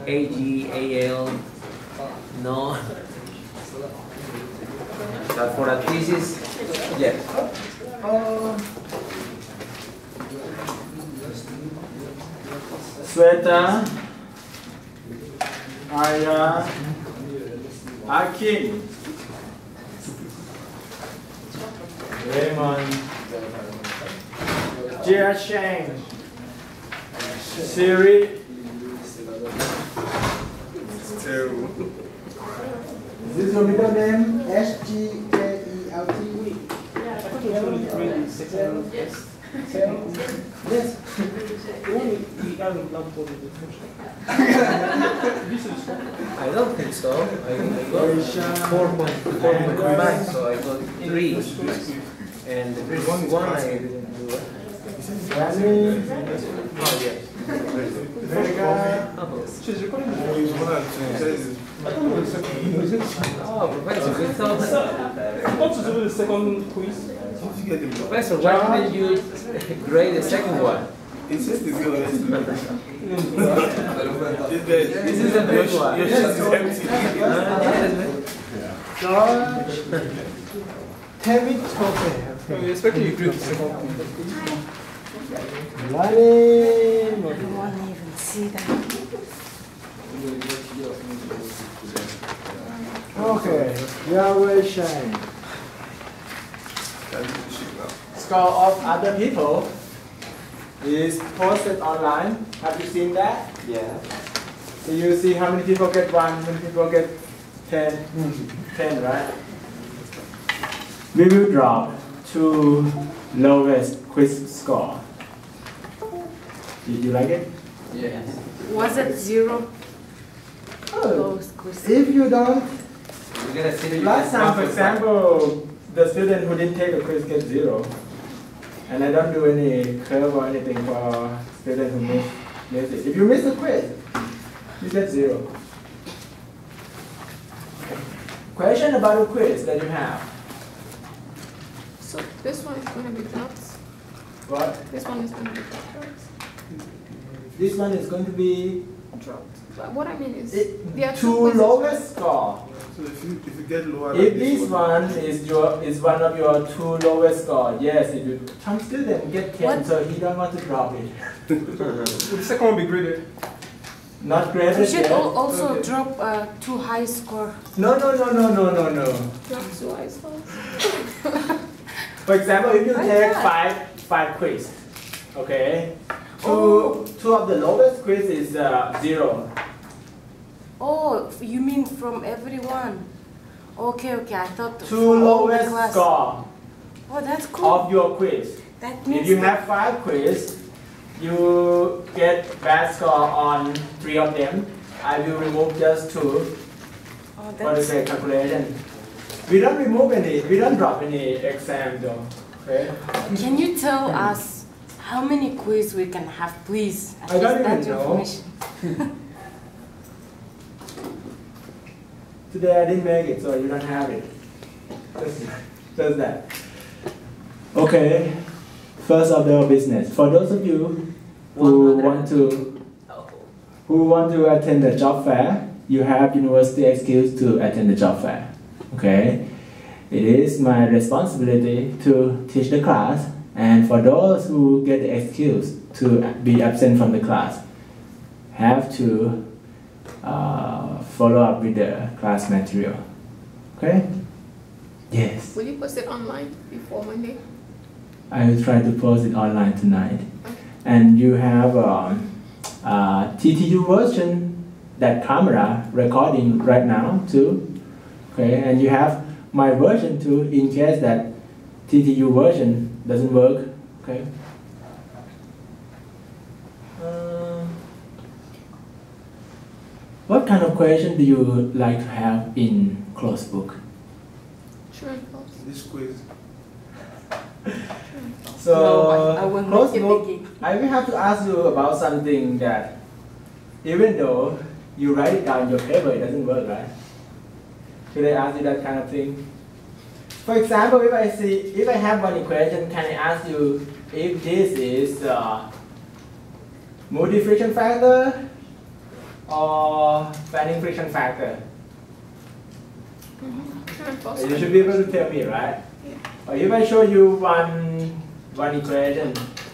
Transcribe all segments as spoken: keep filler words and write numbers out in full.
A G A L. No. But for a thesis, yes. Uh, Sweta, Aya, Akin, Raymond, Jia Sheng, Siri. Terrible. Is this your middle name? S G K E L T? Yeah, I thought it was only three, six, seven. Yes. Seven? Yes. The one we haven't done for the function. This is I don't think so. I, I got four point four point nine, so I got three. And the previous one I didn't do it. Rami, Oh, yes. Vega, Oh, she's recording the He's one of the two. I don't know the second. oh, Professor, we thought. What to do with the second quiz? How did you get him? Professor, why didn't you grade the second one? It's just the girl next to me. This guy, This is the big your, one. your shit is empty. George, David Tope, We expect you to grade the second quiz. Lani, I don't want to even see that. okay, Yahweh Shine. Score of other people is posted online. Have you seen that? Yeah. So you see how many people get one, how many people get ten, ten, right? We will drop to lowest quiz score. Did you like it? Yes. Was it zero? Oh, Lowest quiz. if you don't, We're gonna see. last time, for example, the student who didn't take the quiz get zero. And I don't do any curve or anything for students who miss, miss it. If you miss the quiz, you get zero. Question about the quiz that you have. So this one is going to be dropped. What? This one is going to be dropped. This one is going to be Dropped. But what I mean is, it, there are two two quizzes. lowest score. So if you if you get lower If than this one is your is one of your two lowest score, yes, if you some student get ten, What? so he don't want to drop it. Will the second one be graded? Not graded We should yet. al- also Okay. drop uh, too high score. No, no, no, no, no, no, no. Dropped to I suppose. For example, if you Why take not? five five quiz, okay, two Oh. two of the lowest quiz is uh, zero. Oh, f- you mean from everyone? Okay, okay. I thought Two from all the lowest class. score Oh, that's cool. of your quiz. That means If you that- have five quiz, you get bad score on three of them. I will remove just two oh, for the that's sake calculation. We don't remove any, we don't drop any exam though. Okay? Can you tell us how many quiz we can have, please? At I don't least that even know. information. Today I didn't make it, so you don't have it. Just, just that. Okay. First order of business. For those of you who want to who want to attend the job fair, you have university excuse to attend the job fair. Okay. It is my responsibility to teach the class, and for those who get the excuse to be absent from the class, have to uh, follow up with the class material. Okay? Yes. Will you post it online before Monday? I will try to post it online tonight. Okay. And you have um, uh, T T U version, that camera recording right now too. Okay, and you have my version too in case that T T U version doesn't work. Okay. Um, what kind of question do you like to have in closed book? True and false. this quiz. So, No, I- I will not closed get the book, gig. I will have to ask you about something that even though you write it down in your paper, it doesn't work, right? Should I ask you that kind of thing? For example, if I see, if I have one equation, can I ask you if this is uh, multiplication factor or fanning friction factor? Mm-hmm. You should be able to tell me, right? Yeah. Or if I show you one, one equation,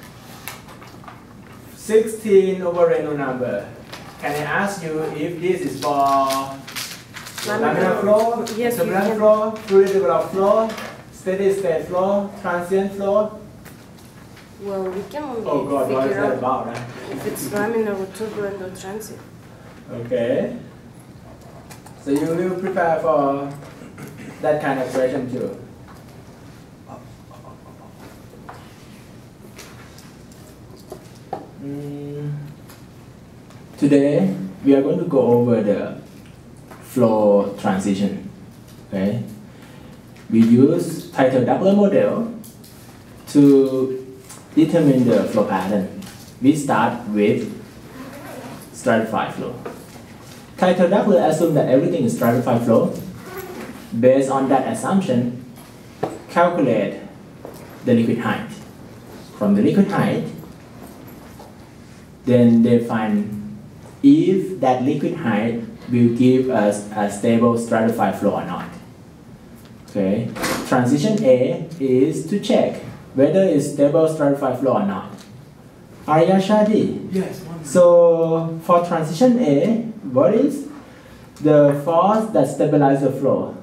sixteen over Reynolds number, can I ask you if this is for laminar flow, Yes, you turbulent can. flow, fluid developed flow, steady state flow, transient flow? Well, we can only Oh God, what is figure that out about, right? if it's laminar or turbulent or transient. Okay. So you will prepare for that kind of question too. Mm. Today we are going to go over the flow transition. Okay. We use Tytler-Doppler model to determine the flow pattern. We start with stratified flow. Tytler-Doppler assumes that everything is stratified flow. Based on that assumption, calculate the liquid height. From the liquid height, then they find if that liquid height will give us a stable stratified flow or not. Okay. Transition A is to check whether it's stable stratified flow or not. Arya Shadi. Yes, one. So for transition A, what is the force that stabilizes the flow?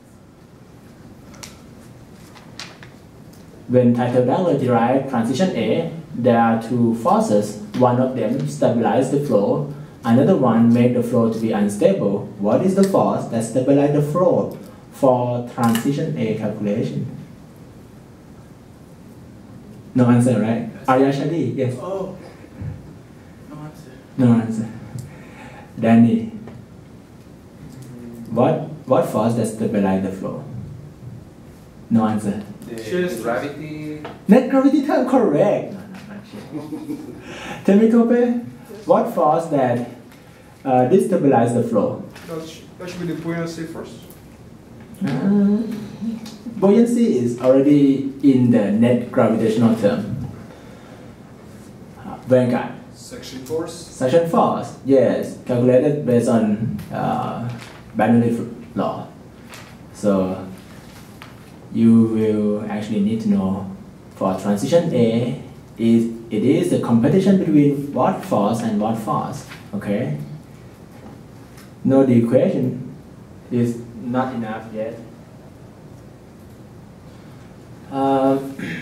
When Tytler-Doppler derived transition A, there are two forces. One of them stabilizes the flow, another one makes the flow to be unstable. What is the force that stabilizes the flow for transition A calculation? No answer, right? Arya Shadi, yes. Oh. No answer. No answer. Danny, what what force that stabilizes the flow? No answer. The Shear gravity. Net gravity term correct. No, no, not sure. Tell me, Tope, what force that uh, destabilizes the flow? That sh- that should be the buoyancy first. Uh, buoyancy is already in the net gravitational term. Uh, Vanguard. Section force. Section force, yes, calculated based on uh, Bernoulli law. So you will actually need to know for transition A, is it is a competition between what force and what force. Okay. No, the equation is not enough yet. Uh,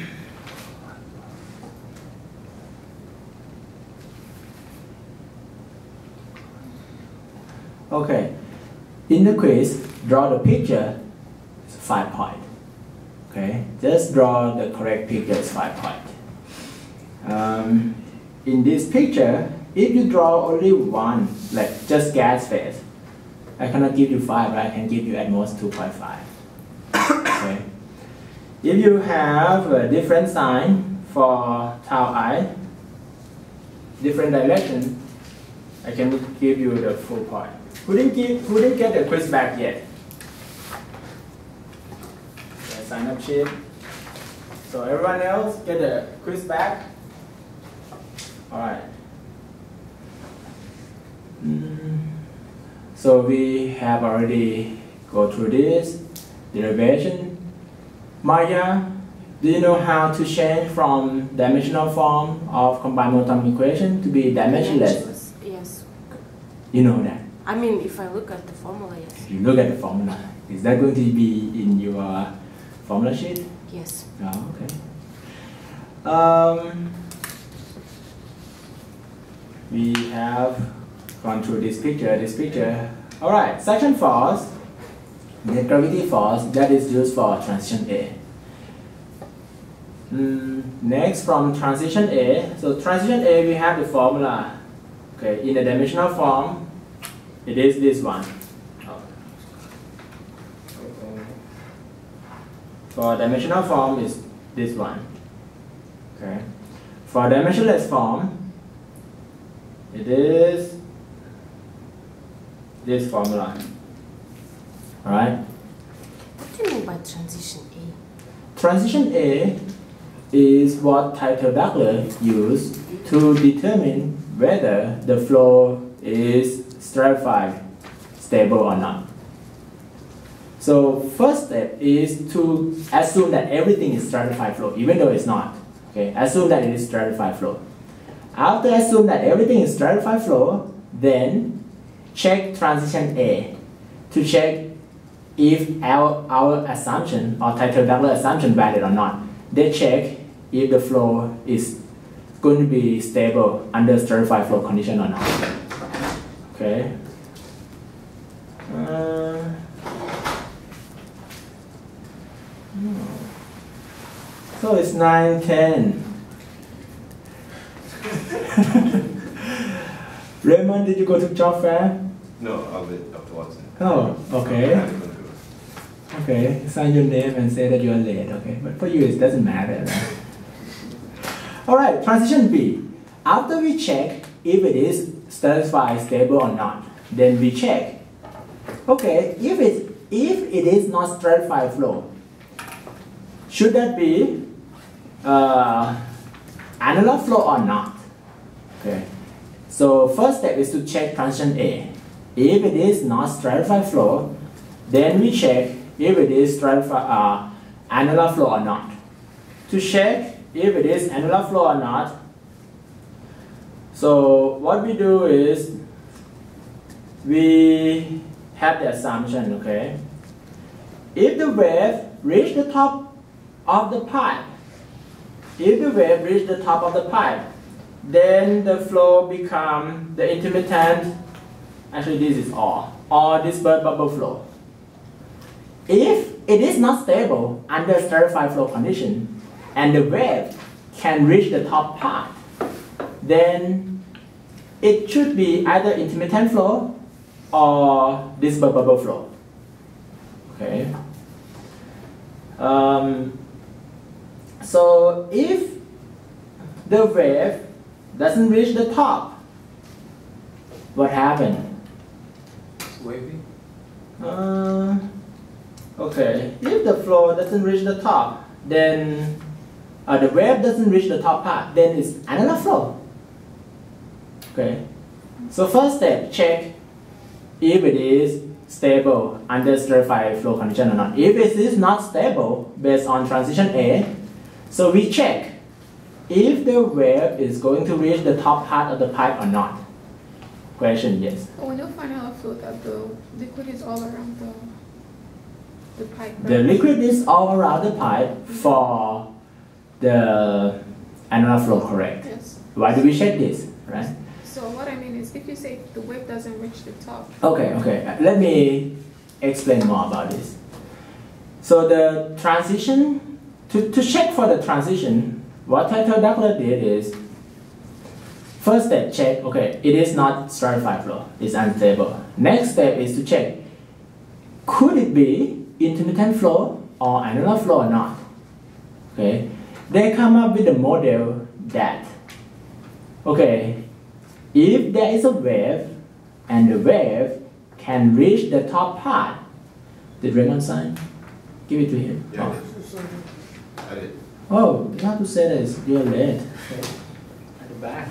Okay, in the quiz, draw the picture, it's five point. Okay, just draw the correct picture, it's five point. Um, in this picture, if you draw only one, like just gas phase, I cannot give you five, but I can give you at most two point five. Okay. If you have a different sign for tau I, different direction, I can give you the full point. Who didn't, give, who didn't get the quiz back yet? Okay, sign up sheet. So everyone else get the quiz back? Alright. Mm. So we have already go through this derivation. Maya, do you know how to change from dimensional form of combined monotonic equation to be dimensionless? Yes. You know that. I mean, if I look at the formula, yes. You look at the formula. Is that going to be in your formula sheet? Yes. Oh, okay. Um, we have gone through this picture, this picture. All right, section force, net gravity force, that is used for transition A. Mm, next, from transition A, so transition A, we have the formula. Okay, in the dimensional form, it is this one. For dimensional form is this one. Okay. For dimensionless form, it is this formula. Alright? What do you mean by transition A? Transition A is what Tytler-Doppler used to determine whether the flow is stratified, stable or not. So first step is to assume that everything is stratified flow, even though it's not. Okay, assume that it is stratified flow. After assume that everything is stratified flow, then check transition A to check if our, our assumption or Tytell-Douglas assumption valid or not. They check if the flow is going to be stable under stratified flow condition or not. Okay. Uh, so it's nine ten. Raymond, did you go to job fair? No, I'll wait afterwards. Oh, okay. Okay, sign your name and say that you are late, okay? But for you, it doesn't matter, right? All right, transition B. After we check if it is stratified, stable or not, then we check. Okay, if it, if it is not stratified flow, should that be uh, annular flow or not? Okay. So first step is to check transition A. If it is not stratified flow, then we check if it is stratified uh, annular flow or not. To check if it is annular flow or not, so what we do is we have the assumption, okay? If the wave reach the top of the pipe, if the wave reach the top of the pipe, then the flow become the intermittent, actually this is all, or dispersed bubble flow. If it is not stable under stratified flow condition, and the wave can reach the top part, then it should be either intermittent flow or dispersed bubble flow. Okay. Um, so if the wave doesn't reach the top, what happened? It's wavy. Uh, okay, if the flow doesn't reach the top, then uh, the wave doesn't reach the top part, then it's annular flow. Okay, so first step, check if it is stable under stratified flow condition or not. If it is not stable based on transition A, so we check if the wave is going to reach the top part of the pipe or not. Question, yes. When you find out flow that the liquid is all around the the pipe. The liquid is all around the pipe for the annular flow, correct? Yes. Why do we check this, right? So what I mean is, if you say the wave doesn't reach the top. Okay, okay. Let me explain more about this. So the transition, to, to check for the transition, what Tytell-Douglas did is, first step, check, okay, it is not stratified flow, it's unstable. Next step is to check, could it be intermittent flow or annular flow or not? Okay, they come up with a model that, okay, if there is a wave and the wave can reach the top part, did Raymond sign? Give it to him. Yeah, Oh. I did. Oh, you have to say that you're late. Okay. At the back.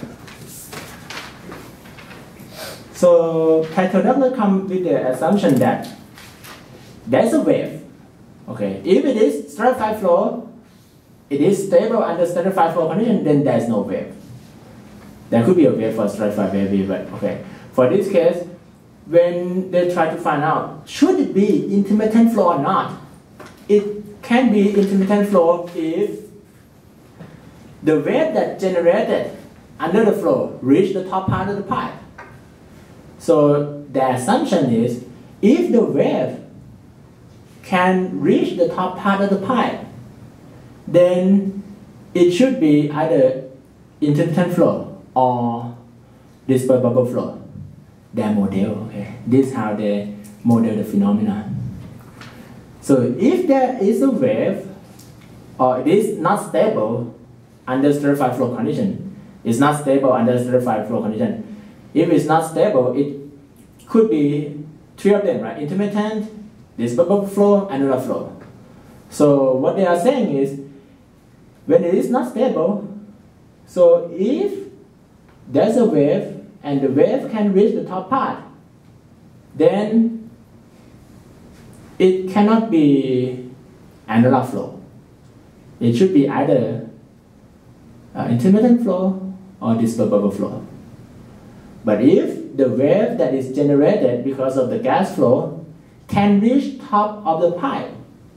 So Tytell-Douglas come with the assumption that there's a wave. Okay, if it is stratified flow, it is stable under stratified flow condition, then there's no wave. There could be a wave for stratified wave, but okay. For this case, when they try to find out, should it be intermittent flow or not? It can be intermittent flow if the wave that generated under the flow reach the top part of the pipe. So the assumption is, if the wave can reach the top part of the pipe, then it should be either intermittent flow or dispersed bubble flow. Their model, okay? This is how they model the phenomenon. So if there is a wave, or it is not stable under stratified flow condition, it's not stable under stratified flow condition. If it's not stable, it could be three of them, right? Intermittent, dispersed bubble flow, annular flow. So what they are saying is, when it is not stable, so if there's a wave and the wave can reach the top part, then it cannot be annular flow. It should be either uh, intermittent flow or disturbable flow. But if the wave that is generated because of the gas flow can reach top of the pipe,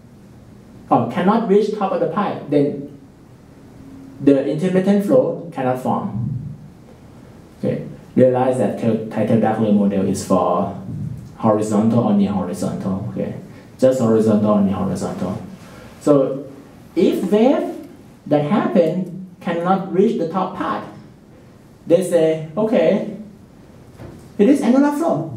or cannot reach top of the pipe, then the intermittent flow cannot form. Okay, realize that Teitel-Dachler model is for horizontal or near horizontal. Okay, just horizontal or near horizontal. So if wave that happen cannot reach the top part, they say, okay, it is annular flow.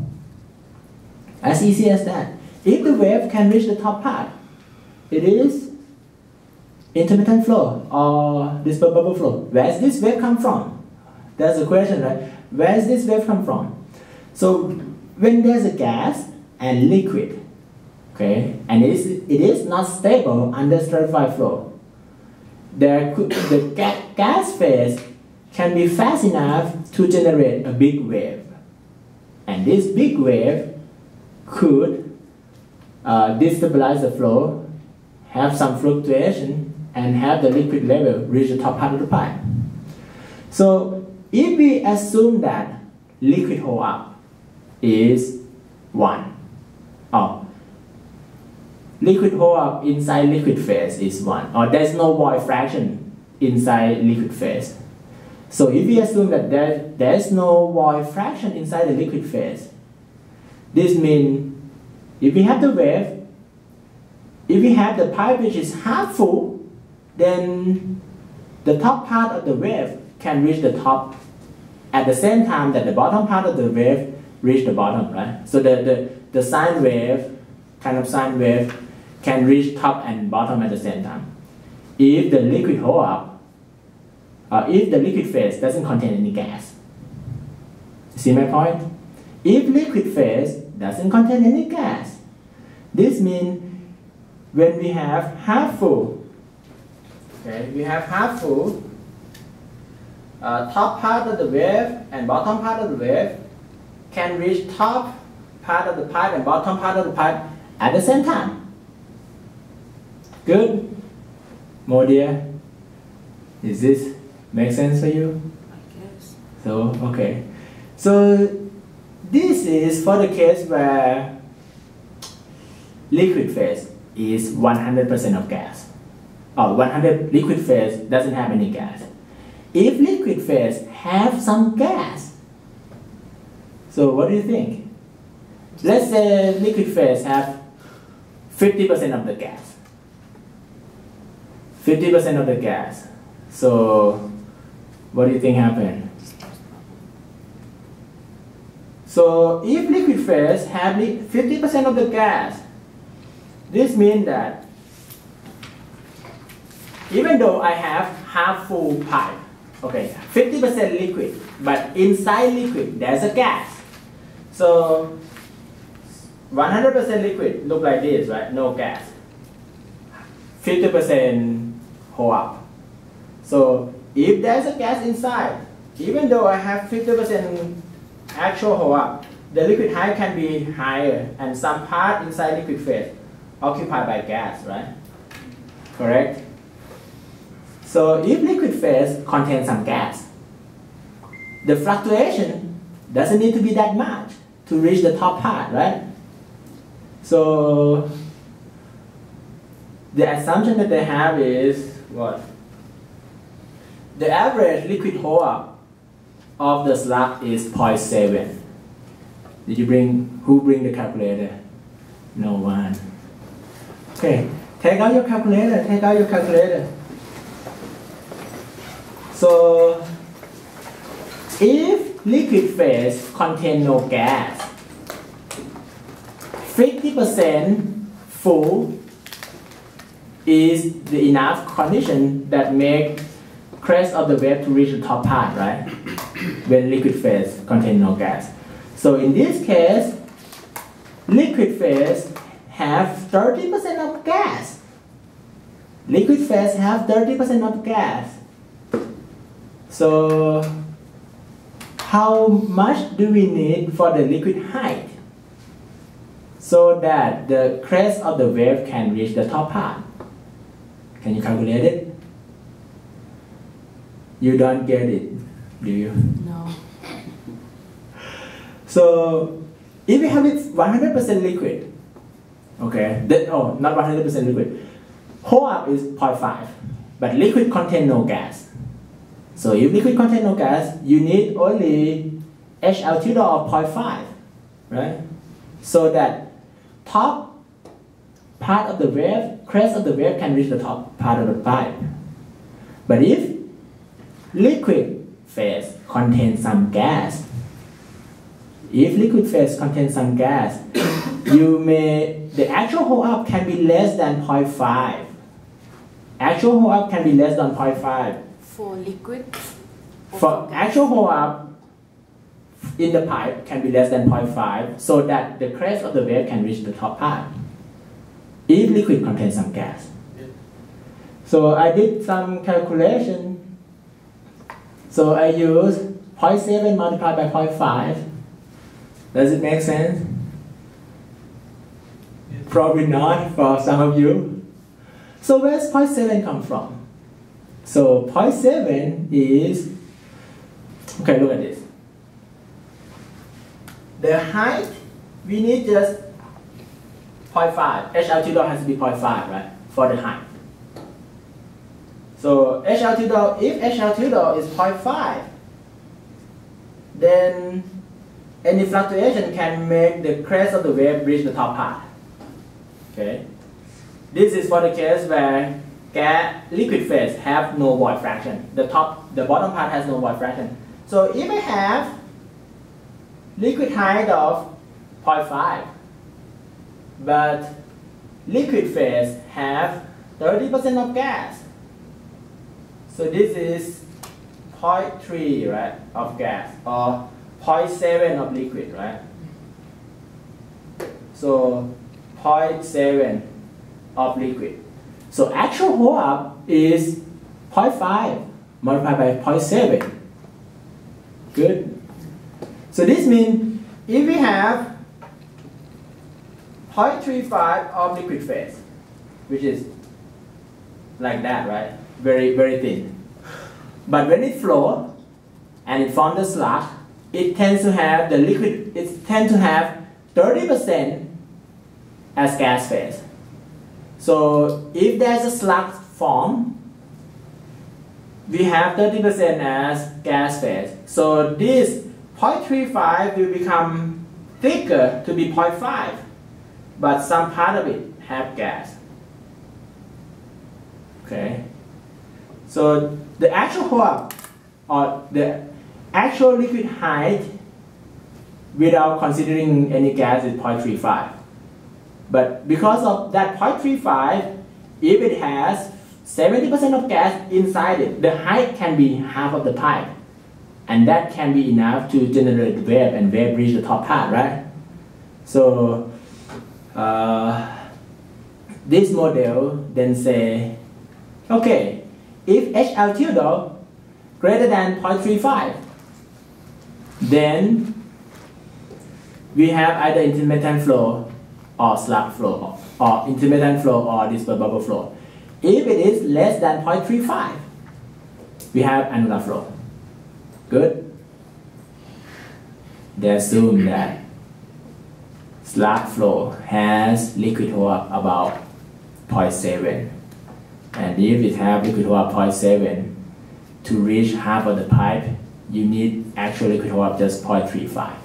As easy as that. If the wave can reach the top part, it is intermittent flow or disturbable flow. Where does this wave come from? That's the question, right? Where does this wave come from? So when there's a gas and liquid, okay, and it is, it is not stable under stratified flow, there could, the ga gas phase can be fast enough to generate a big wave. And this big wave could uh, destabilize the flow, have some fluctuation, and have the liquid level reach the top part of the pipe. So if we assume that liquid hold up is one, oh, liquid hold up inside liquid phase is one, or there's no void fraction inside liquid phase. So if we assume that there, there's no void fraction inside the liquid phase, this means if we have the wave, if we have the pipe which is half full, then the top part of the wave can reach the top at the same time that the bottom part of the wave reach the bottom, right? So the, the, the sine wave, kind of sine wave, can reach top and bottom at the same time. If the liquid hold up, Uh, if the liquid phase doesn't contain any gas. See my point? If liquid phase doesn't contain any gas, this means when we have half full, okay, we have half full, uh, top part of the wave and bottom part of the wave can reach top part of the pipe and bottom part of the pipe at the same time. Good? More dear? Is this make sense for you? I guess. So, okay. So, this is for the case where liquid phase is one hundred percent of gas. Or one hundred liquid phase doesn't have any gas. If liquid phase have some gas, so what do you think? Let's say liquid phase have fifty percent of the gas. fifty percent of the gas. So, what do you think happened? So if liquid phase have fifty percent of the gas, this means that even though I have half full pipe, okay, fifty percent liquid, but inside liquid there's a gas. So one hundred percent liquid look like this, right? No gas. fifty percent hold up. So if there's a gas inside, even though I have fifty percent actual hold up, the liquid height can be higher and some part inside liquid phase occupied by gas, right? Correct? So if liquid phase contains some gas, the fluctuation doesn't need to be that much to reach the top part, right? So the assumption that they have is what? The average liquid hold up of the slug is zero point seven. Did you bring, who bring the calculator? No one. Okay, take out your calculator, take out your calculator. So, if liquid phase contain no gas, fifty percent full is the enough condition that make crest of the wave to reach the top part, right? When liquid phase contain no gas. So in this case, liquid phase have thirty percent of gas. Liquid phase have thirty percent of gas. So how much do we need for the liquid height so that the crest of the wave can reach the top part? Can you calculate it? You don't get it, do you? No. So if we have it one hundred percent liquid, okay, that, oh, not one hundred percent liquid, whole up is zero point five, but liquid contain no gas. So if liquid contain no gas, you need only H L two of zero point five, right? So that top part of the wave, crest of the wave can reach the top part of the pipe. But if liquid phase contains some gas, if liquid phase contains some gas, you may, the actual hold up can be less than zero point five. Actual hold up can be less than zero point five. For liquid? Or For actual hold up in the pipe can be less than zero point five, so that the crest of the wave can reach the top part. If liquid contains some gas. So I did some calculation. So I used zero point seven multiplied by zero point five. Does it make sense? Probably not for some of you. So where's zero point seven come from? So zero point seven is, okay, look at this. The height, we need just zero point five. H L two dot has to be zero point five, right? For the height. So H L two dot, if H L two dot is zero point five, then any fluctuation can make the crest of the wave reach the top part. Okay. This is for the case where gas, liquid phase have no void fraction. The top, the bottom part has no void fraction. So if I have liquid height of zero point five, but liquid phase have thirty percent of gas. So this is zero point three, right, of gas, or zero point seven of liquid, right? So zero point seven of liquid. So actual hold up is zero point five multiplied by zero point seven. Good. So this means if we have zero point three five of liquid phase, which is like that, right? Very, very thin. But when it flows and it forms the sludge, it tends to have the liquid, it tends to have thirty percent as gas phase. So if there's a sludge form, we have thirty percent as gas phase. So this zero point three five will become thicker to be zero point five, but some part of it have gas. Okay. So the actual hold up, or the actual liquid height without considering any gas is zero point three five. But because of that zero point three five, if it has seventy percent of gas inside it, the height can be half of the pipe. And that can be enough to generate wave and wave reach the top part, right? So uh, this model then say, okay, if H L two though greater than zero point three five, then we have either intermittent flow or slug flow, or intermittent flow or dispersed bubble flow. If it is less than zero point three five, we have annular flow. Good? They assume that slug flow has liquid hold up about zero point seven. And if it has liquid hold up zero point seven, to reach half of the pipe, you need actual liquid hold up just zero point three five.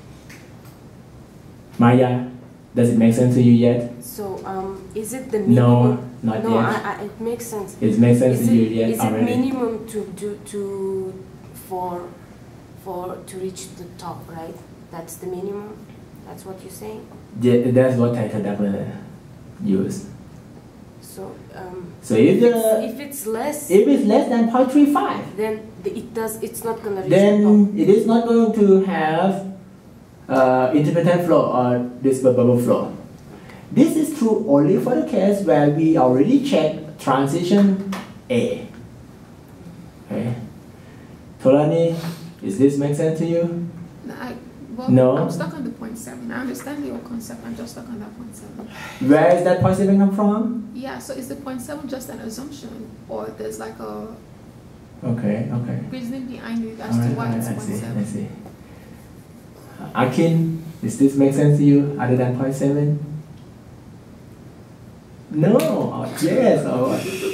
Maya, does it make sense to you yet? So, um, is it the minimum? No, not no, yet. I, I, it makes sense. It makes sense Is to it, you yet is already? it minimum to, to, to, for, for, to reach the top, right? That's the minimum? That's what you're saying? Yeah, that's what I conductor use. So, um, So if, if, the, it's, if it's less, if it's less than zero point three five, then the, it does, it's not gonna reach the then top. it is not going to have uh, intermittent flow or dispersed bubble flow. This is true only for the case where we already checked transition A. Okay. Tolani, Is this make sense to you? No, I, well, No? I'm stuck on the point seven. I understand your concept. I'm just stuck on that point seven. Where is that point seven come from? Yeah, so is the point seven just an assumption, or there's like a Okay, okay. reasoning behind it as Alright, to why alright, it's I point see, I seven? see. Akin, does this make sense to you other than point seven? No, oh, yes, oh.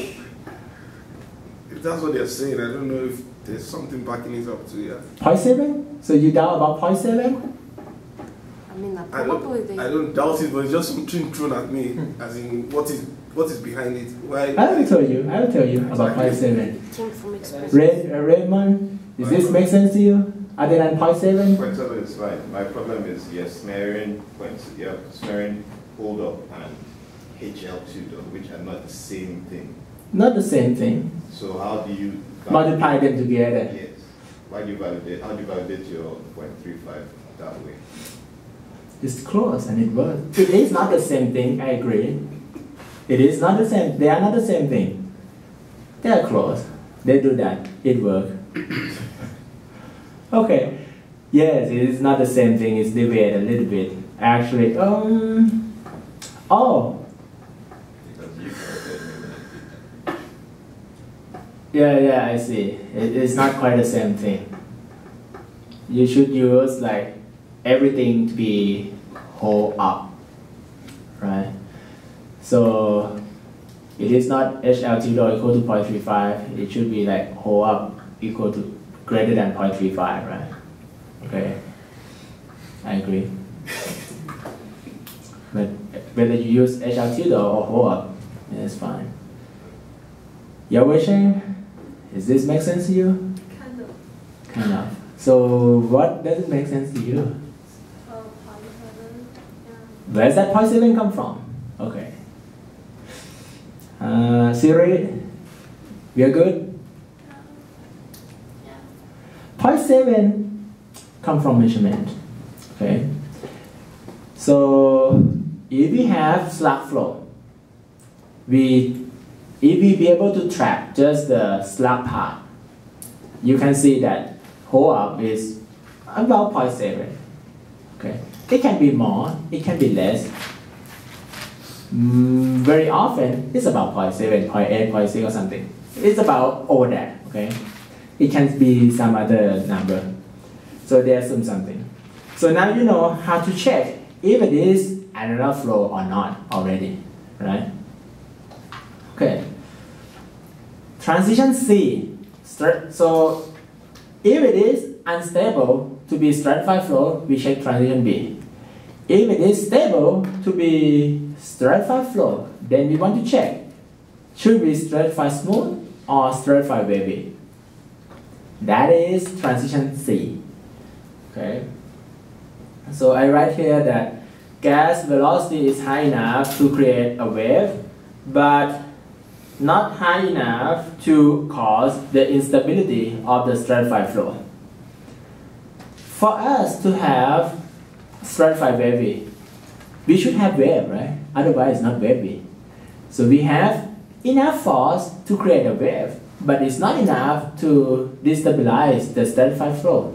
If that's what they're saying, I don't know if there's something backing it up to, yeah. Point seven? So you doubt about point seven? I mean, uh, I probably don't, they. I don't doubt it, but it's just something thrown at me, as in what is what is behind it. Why? I will tell you, I will tell you about point seven. Came from experience. Ray, uh, Raymond, does this make sense to you other than point seven? Point seven is fine. My problem is, yes, smearing points, yeah, smearing hold up and H L two though, which are not the same thing. Not the same thing. So how do you Multiply them together. Yes. Why do you validate? How do you validate your point three five that way? It's close and it works. It is not the same thing, I agree. It is not the same, they are not the same thing. They are close. They do that. It works. Okay. Yes, it is not the same thing, it's deviated a little bit. Actually, um oh. Because you calculated me when I did that. Yeah, yeah, I see. It, it's not quite the same thing. You should use like everything to be whole up, right? So it is not H L two equal to zero point three five. It should be like whole up equal to greater than zero point three five, right? Okay, I agree. But whether you use H L two or whole up, it's fine. Your question? Does this make sense to you? Kind of. Kind of. So what does it make sense to you? Uh, point seven. Yeah. Where does that point seven come from? Okay. Uh, Siri, we are good? Yeah. Point seven come from measurement. Okay. So if we have slug flow, we if we be able to track just the slug part, you can see that whole up is about zero point seven. Okay. It can be more, it can be less. Mm, very often it's about zero point seven, zero point eight, zero point six or something. It's about over that. Okay. It can be some other number. So they assume something. So now you know how to check if it is another flow or not already, right? Okay. Transition C. So if it is unstable to be stratified flow, we check transition B. If it is stable to be stratified flow, then we want to check, should we stratify smooth or stratify wavy? That is transition C. Okay. So I write here that gas velocity is high enough to create a wave, but not high enough to cause the instability of the stratified flow. For us to have stratified wavy, we should have wave, right? Otherwise it's not wavy. So we have enough force to create a wave, but it's not enough to destabilize the stratified flow.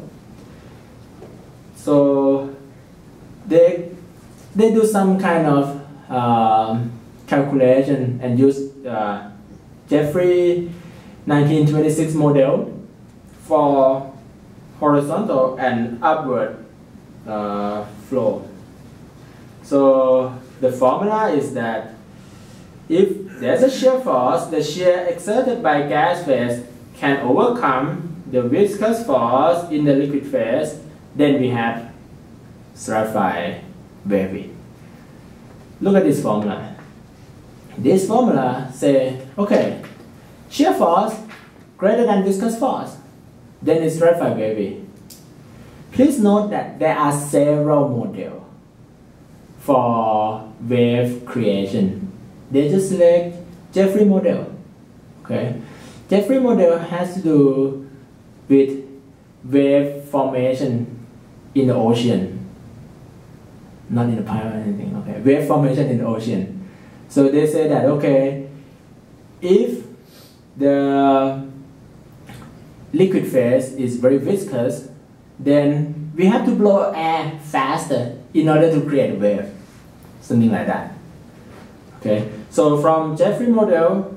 So they, they do some kind of um, calculation and use uh, Jeffrey nineteen twenty-six model for horizontal and upward uh, flow. So the formula is that if there's a shear force, the shear exerted by gas phase can overcome the viscous force in the liquid phase, then we have stratified wavy. Look at this formula. This formula says, okay, shear force greater than viscous force, then it's stratified wavy. Please note that there are several models for wave creation. They just select Jeffrey model. Okay, Jeffrey model has to do with wave formation in the ocean, not in the pipe or anything. Okay, wave formation in the ocean. So they say that okay, if the liquid phase is very viscous, then we have to blow air faster in order to create a wave, something like that. Okay, so from Jeffrey model,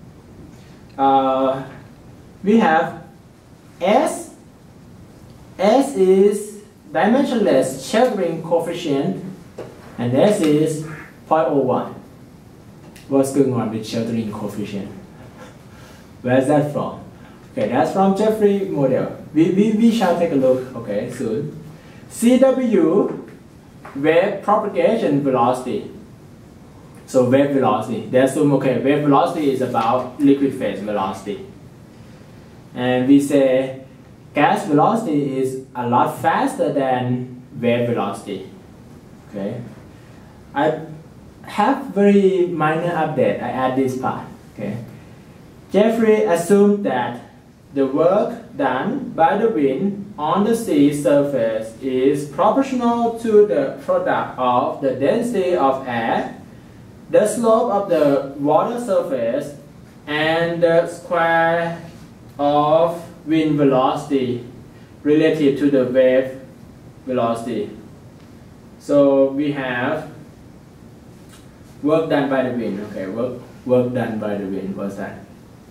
uh, we have S. S is dimensionless sheltering coefficient, and S is zero point zero one. What's going on with sheltering coefficient? Where's that from? Okay, that's from Jeffrey model. We, we, we shall take a look, okay, soon. C W, wave propagation velocity. So wave velocity, they assume, okay, wave velocity is about liquid phase velocity. And we say gas velocity is a lot faster than wave velocity, okay. I have very minor update, I add this part, okay. Jeffrey assumed that the work done by the wind on the sea surface is proportional to the product of the density of air, the slope of the water surface, and the square of wind velocity relative to the wave velocity. So we have work done by the wind. Okay, work work done by the wind. What's that?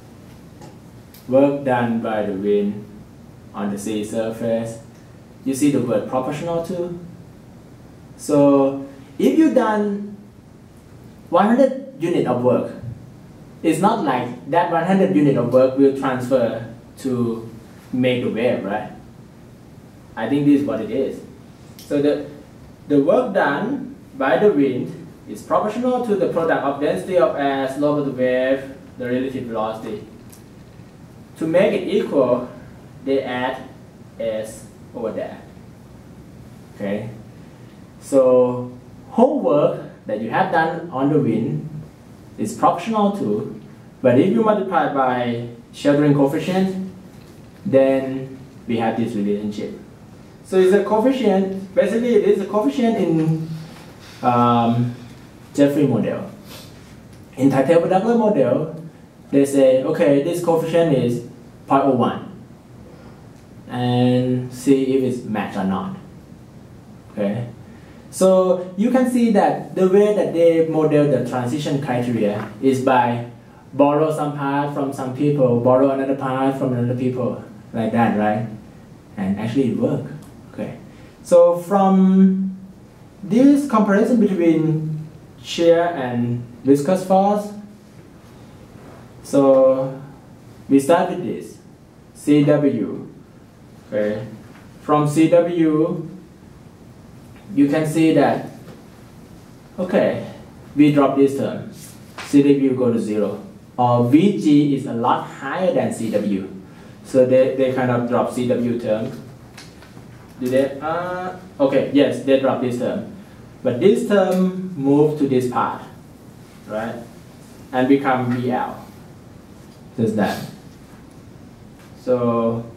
Work done by the wind on the sea surface. You see the word proportional to? So if you done one hundred unit of work, it's not like that one hundred unit of work will transfer to make the wave, right? I think this is what it is. So the, the work done by the wind is proportional to the product of density of air, slope of the wave, the relative velocity. To make it equal, they add S over there. Okay? So whole work that you have done on the wind is proportional to, but if you multiply by sheltering coefficient, then we have this relationship. So it's a coefficient, basically it is a coefficient in um, Jeffrey model. In Tittle-Douglas model, they say, okay, this coefficient is zero point zero one, and see if it's matched or not. Okay, so you can see that the way that they model the transition criteria is by borrow some part from some people, borrow another part from another people, like that, right? And actually it works. Okay, so from this comparison between shear and viscous force, so we start with this C W. Okay, from C W you can see that, okay, we drop this term, C W go to zero, or V G is a lot higher than C W, so they, they kind of drop C W term. Did they? Uh, okay, yes, they drop this term, but this term moved to this part, right, and become V L. Just that. So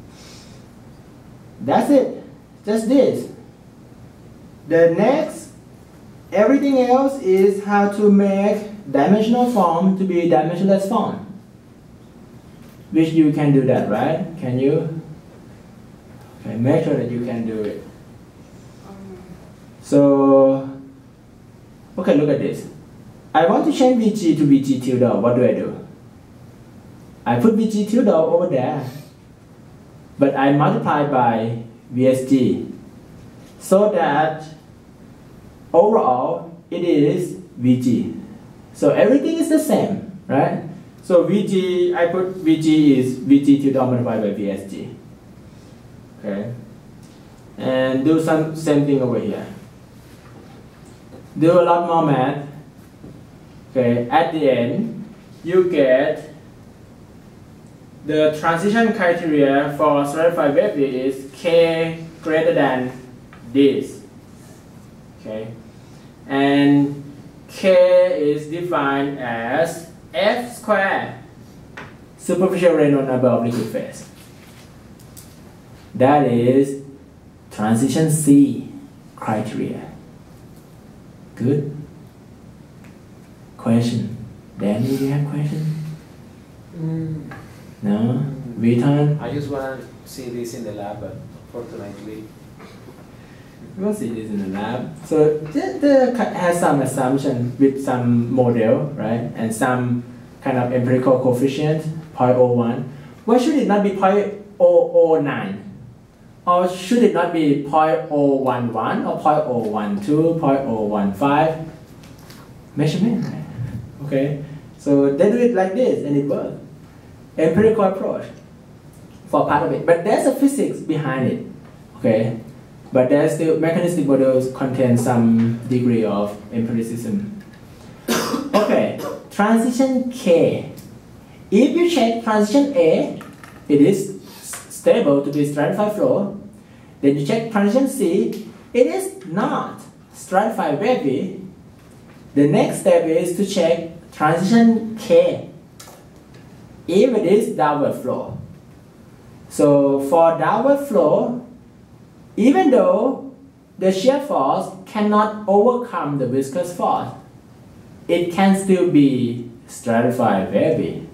that's it. Just this. The next, everything else is how to make dimensional form to be dimensionless form. Which you can do that, right? Can you? Okay, make sure that you can do it. So, okay, look at this. I want to change V G to V G tilde. What do I do? I put V G tilde over there, but I multiply by V S G, so that overall it is V G. So everything is the same, right? So V G, I put V G is V G tilde multiplied by V S G. Okay, and do some same thing over here. Do a lot more math. Okay, at the end you get the transition criteria for stratified wave is K greater than this. Okay, and K is defined as F squared, superficial Reynolds number of liquid phase. That is transition C criteria. Good. Question. Danny, do you have question? Mm. No? Vitan? I just want to see this in the lab, but fortunately. We'll see this in the lab. So the, the has some assumption with some model, right? And some kind of empirical coefficient, zero point zero one. Why should it not be zero point zero zero nine? Or should it not be zero point zero one one or zero point zero one two, zero point zero one five? Measurement, right? Okay. So they do it like this and it works. Empirical approach for part of it. But there's a physics behind it. Okay. But there's still mechanistic models contain some degree of empiricism. Okay, transition K. If you check transition A, it is stable to be stratified flow. Then you check transition C, it is not stratified wavy. The next step is to check transition K, if it is downward flow. So for downward flow, even though the shear force cannot overcome the viscous force, it can still be stratified wavy.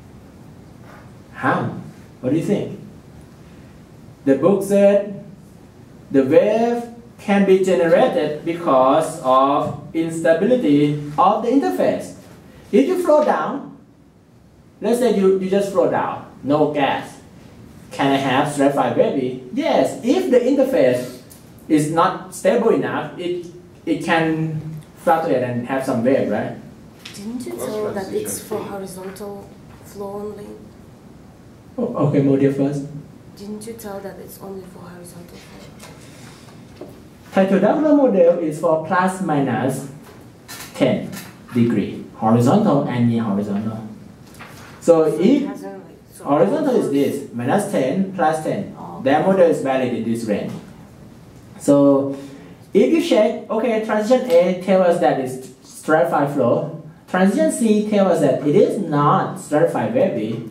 How? What do you think? The book said the wave can be generated because of instability of the interface. If you flow down, let's say you, you just flow down, no gas. Can I have stratified wavy? Yes, if the interface is not stable enough, it, it can fluctuate and have some wave, right? Didn't you tell that it's for horizontal flow only? Oh, okay, model first. Didn't you tell that it's only for horizontal flow? Titodiagonal model is for plus minus ten degree, horizontal and near horizontal. So, So if it hasn't, like, so horizontal is this, minus ten, plus ten. Oh. Their model is valid in this range. So, if you check, okay, transition A tells us that it's stratified flow. Transition C tells us that it is not stratified wavy.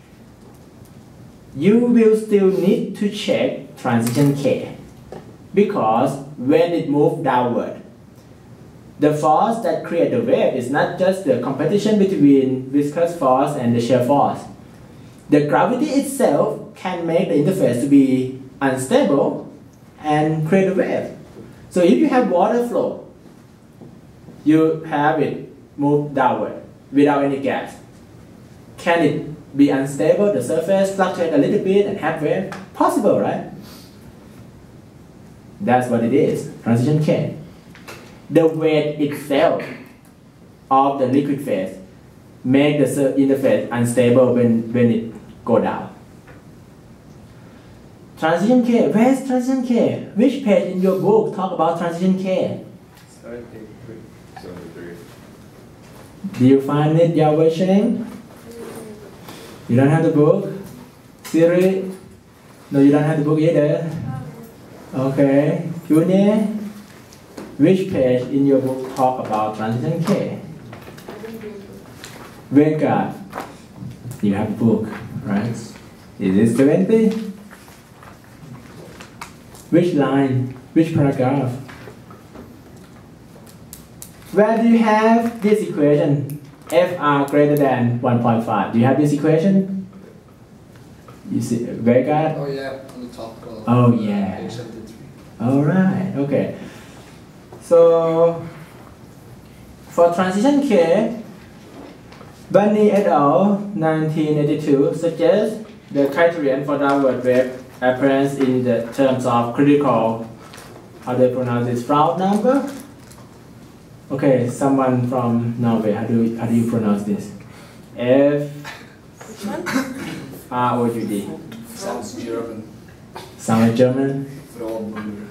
You will still need to check transition K, because when it moves downward, the force that creates the wave is not just the competition between viscous force and the shear force. The gravity itself can make the interface to be unstable and create a wave. So if you have water flow, you have it move downward without any gas. Can it be unstable, the surface fluctuate a little bit and have wave? Possible, right? That's what it is, transition K. The weight itself of the liquid phase make the interface unstable when, when it go down. Transition K, where's transition K? Which page in your book talk about transition K? seventy-three. seventy-three. Do you find it, Yao Wei Sheng? You don't have the book? Siri? No, you don't have the book either? Okay. Junior? Which page in your book talk about transition K? Vanguard. You have a book, right? Is it seventy? Which line? Which paragraph? Where do you have this equation? F R greater than one point five. Do you have this equation? You see, Vanguard? Oh yeah, on the top. Of Oh yeah. page seventy-three. All right. Okay. So for transition K, Bunny et al. nineteen eighty-two suggests the criterion for downward wave appearance in the terms of critical, how do you pronounce this, Froude number? Okay, someone from Norway, how do you, how do you pronounce this? F R O U D. Sounds German. Sound German? From.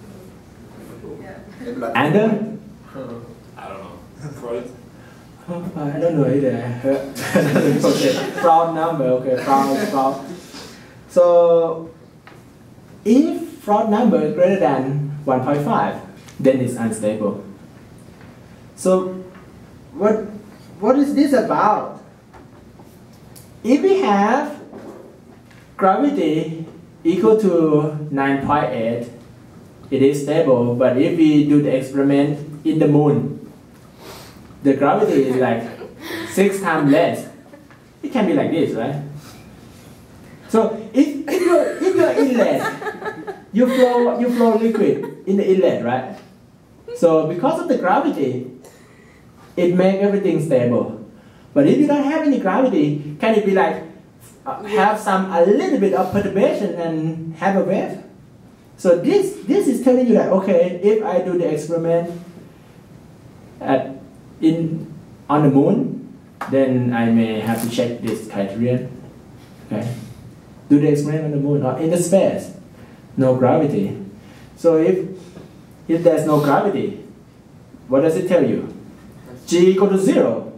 Ander? I don't know. Freud. Oh, I don't know either. I heard. Okay, Froude number. Okay, Froude, Froude. So, if Froude number is greater than one point five, then it's unstable. So, what what is this about? If we have gravity equal to nine point eight, it is stable. But if we do the experiment in the moon, the gravity is like six times less. It can be like this, right? So if, if you're if you're inlet, you flow you flow liquid in the inlet, right? So because of the gravity, it makes everything stable. But if you don't have any gravity, can it be like uh, have some a little bit of perturbation and have a wave? So this this is telling you that okay, if I do the experiment at in on the moon, then I may have to check this criterion. Okay, do the experiment on the moon or in the space, no gravity. So if if there's no gravity, what does it tell you? G equal to zero.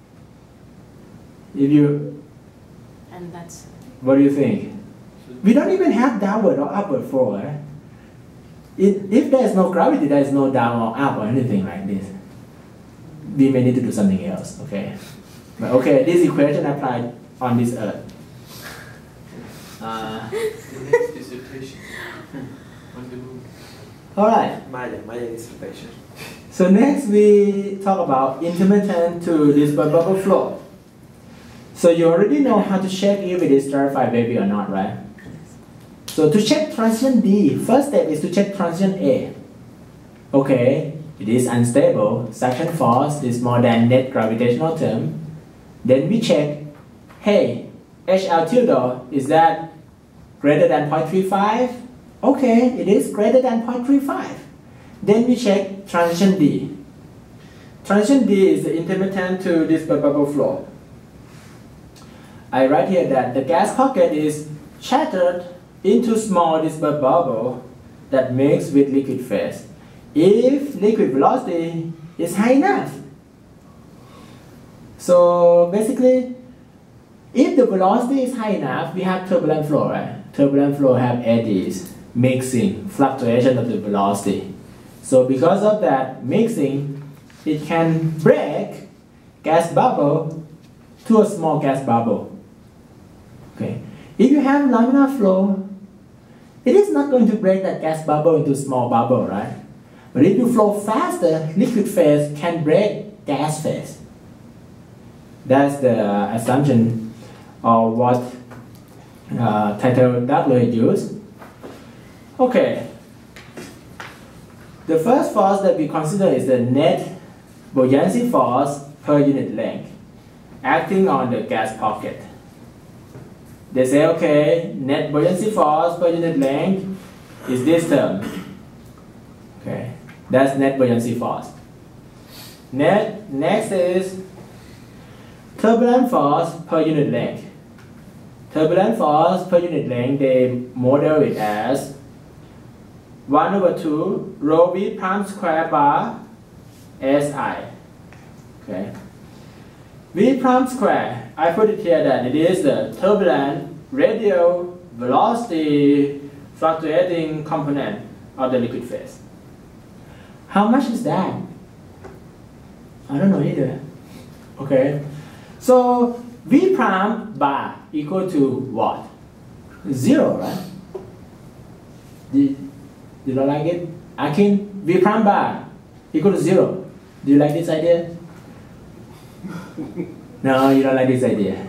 If you, And that's what do you think? We don't even have downward or upward flow, right? If, if there's no gravity, there's no down or up or anything like this. We may need to do something else, okay? But okay, this equation applied on this earth. Uh, The next dissertation on the moon. Alright, Maya, Maya dissertation. so next we talk about intermittent to this bubble flow. So you already know how to check if it is stratified wavy or not, right? So to check transition D, first step is to check transition A. Okay, it is unstable, suction force is more than net gravitational term. Then we check, hey, H L tilde, is that greater than zero point three five? Okay, it is greater than zero point three five. Then we check transition D. Transition D is the intermittent to this bubble flow. I write here that the gas pocket is shattered into small dispersed bubble that mix with liquid phase. If liquid velocity is high enough. So basically, if the velocity is high enough, we have turbulent flow, right? Turbulent flow have eddies, mixing, fluctuation of the velocity. So because of that mixing, it can break gas bubble to a small gas bubble. Okay. If you have laminar flow, it is not going to break that gas bubble into small bubble, right? But if you flow faster, liquid phase can break gas phase. That's the assumption of what uh, Tycho Douglas used. Okay. The first force that we consider is the net buoyancy force per unit length, acting on the gas pocket. They say, okay, net buoyancy force per unit length is this term. Okay, that's net buoyancy force. Net, next is turbulent force per unit length. Turbulent force per unit length, they model it as one over two rho v prime square bar S I. Okay. V prime square, I put it here that it is the turbulent radial velocity fluctuating component of the liquid phase. How much is that? I don't know either. Okay. So V prime bar equal to what? Zero, right? Did, did you like it? Akin, V prime bar equal to zero. Do you like this idea? No, you don't like this idea.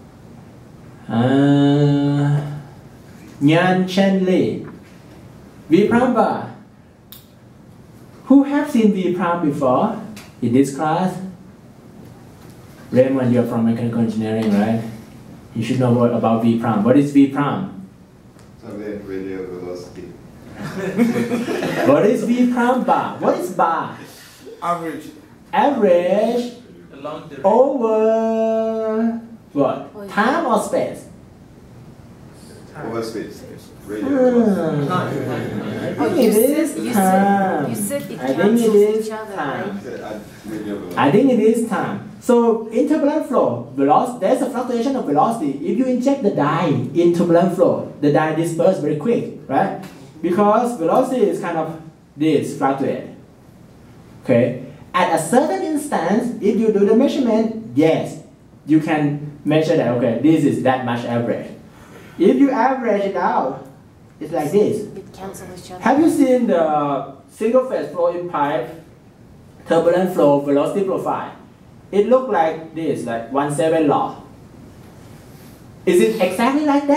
Uh, Nyan Chen Li. V prime bar. Who have seen V prime before in this class? Raymond, you're from mechanical engineering, right? You should know what about V prime. What is V prime? Turbulent radial velocity. What is V prime bar? What is bar? Average. Average Along the over what? Time or space? Over space. Radial velocity. Hmm. I Oh, think you it is said, you time. said, you said it I think cancels it is each other, time. right? I said add radial velocity. I think it is time. So in turbulent flow, velocity, there's a fluctuation of velocity. If you inject the dye in turbulent flow, the dye disperses very quick, right? Because velocity is kind of this, fluctuate. Okay. At a certain instance, if you do the measurement, yes, you can measure that, okay, this is that much average. If you average it out, it's like this. It cancels each other. Have you seen the single phase flow in pipe, turbulent flow, velocity profile? It looks like this, like one seven law. Is it exactly like that?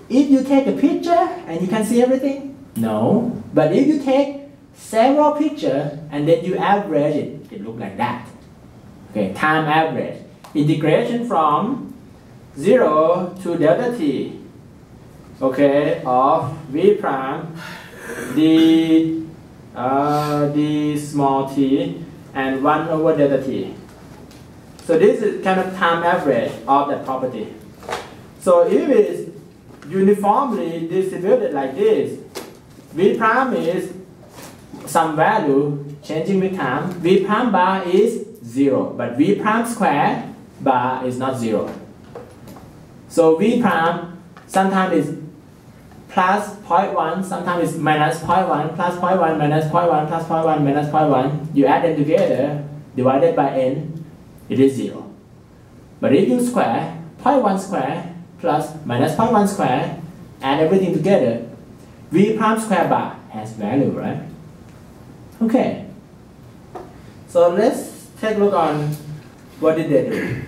if you take a picture and you can see everything? No. But if you take several pictures and then you average it, it looks like that. Okay, time average. Integration from zero to delta t, okay, of v prime d, uh, d small t and one over delta t. So this is kind of time average of that property. So if it is uniformly distributed like this, v prime is some value changing with time. V prime bar is zero, but v prime square bar is not zero. So v prime sometimes is plus zero point one, sometimes it's minus zero point one, plus zero point one, minus zero point one, plus zero point one, minus zero point one. You add them together, divided by n, it is zero. But if you square zero point one square plus minus zero point one square, add everything together, v prime square bar has value, right? Okay. So let's take a look on what did they do.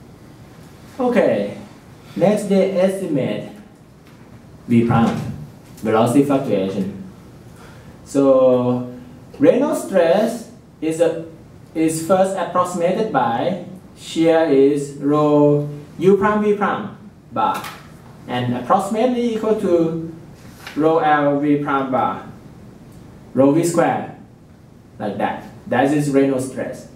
Okay. Next they estimate v prime, velocity fluctuation. So Reynolds stress is a is first approximated by shear is rho u prime v prime bar, and approximately equal to rho l v prime bar, rho v square, like that. That is Reynolds stress.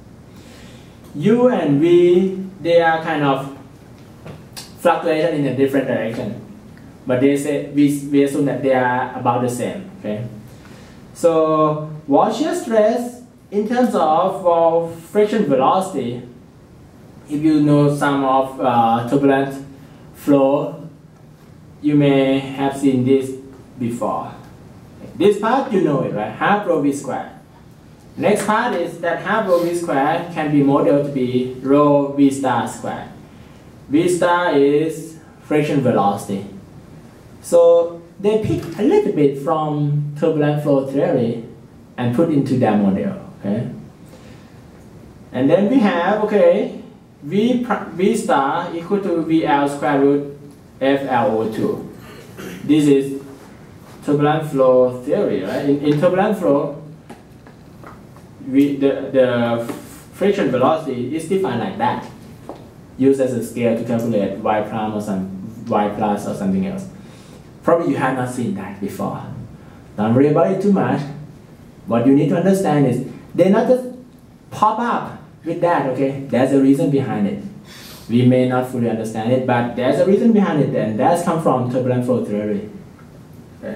U and v, they are kind of fluctuation in a different direction, but they say we, we assume that they are about the same. Okay. So wall shear stress in terms of uh, friction velocity, if you know some of uh, turbulent flow, you may have seen this before. This part you know it, right? Half rho v square. Next part is that half rho v square can be modeled to be rho v star square. V star is friction velocity. So they pick a little bit from turbulent flow theory and put into their model. Okay. And then we have, okay, v, v star equal to V L square root F L O two. This is turbulent flow theory, right? In, in turbulent flow, we, the, the friction velocity is defined like that. Used as a scale to calculate y prime or some y plus or something else. Probably you have not seen that before. Don't worry about it too much. What you need to understand is they not just pop up with that, okay? There's a reason behind it. We may not fully understand it, but there's a reason behind it, and that's come from turbulent flow theory. Okay.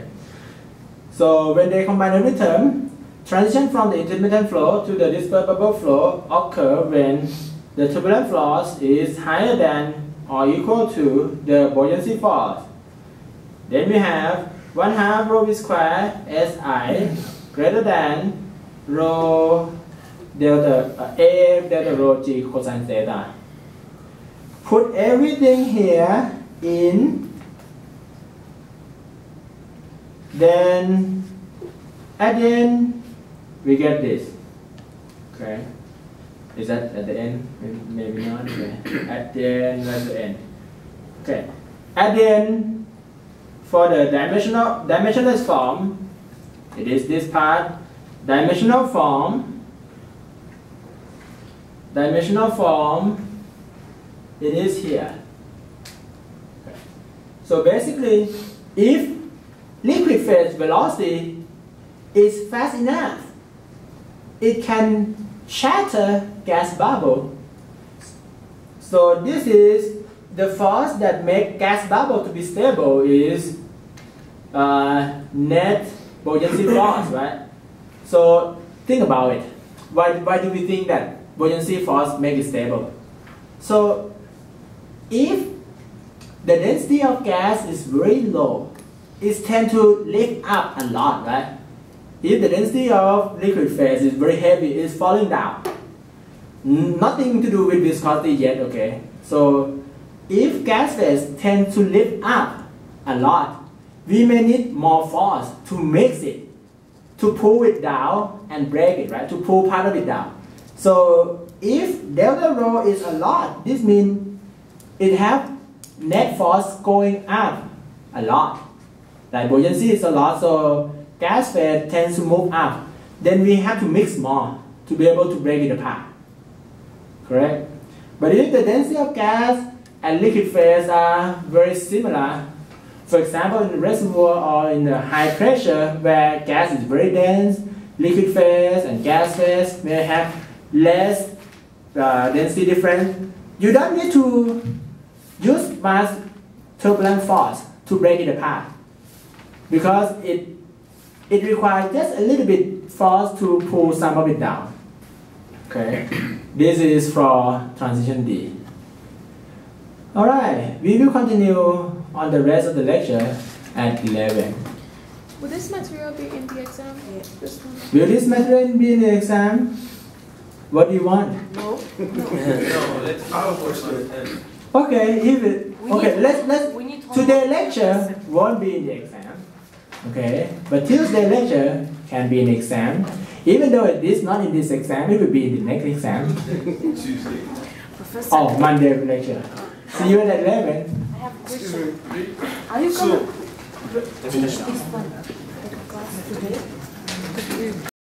So when they combine every term, transition from the intermittent flow to the dispersed bubble flow occur when the turbulent force is higher than or equal to the buoyancy force. Then we have one half rho v square Si greater than rho delta uh, A delta rho G cosine theta. Put everything here in, then at the end we get this. Okay, is that at the end? Maybe not. Okay. At the end, where's the end? Okay, at the end for the dimensional dimensionless form, it is this part. Dimensional form. Dimensional form. It is here. Okay. So basically, if liquid phase velocity is fast enough, it can shatter gas bubble. So this is the force that makes gas bubble to be stable is uh, net buoyancy force, right? So think about it. Why, why do we think that buoyancy force makes it stable? So if the density of gas is very low, it tends to lift up a lot, right? If the density of liquid phase is very heavy, it's falling down. Nothing to do with viscosity yet, okay? So if gas phase tends to lift up a lot, we may need more force to mix it, to pull it down and break it, right? To pull part of it down. So if delta rho is a lot, this means it have net force going up a lot. Like buoyancy is a lot, so gas phase tends to move up. Then we have to mix more to be able to break it apart. Correct? But if the density of gas and liquid phase are very similar, for example, in the reservoir or in the high pressure where gas is very dense, liquid phase and gas phase may have less uh, density difference. You don't need to use mass turbulent force to break it apart because it it requires just a little bit force to pull some of it down. Okay, this is for transition D. All right, we will continue on the rest of the lecture at eleven. Will this material be in the exam? This one? Will this material be in the exam? What do you want? No. No, let's I have a question. Okay, if it, We okay, need- let's let's we need today homework. lecture won't be in the exam. Okay, but Tuesday lecture can be in the exam. Even though it is not in this exam, it will be in the next exam. Tuesday. Professor, Oh, Monday lecture. See you at eleven. I have a question. Are you gonna teach this one at the class today?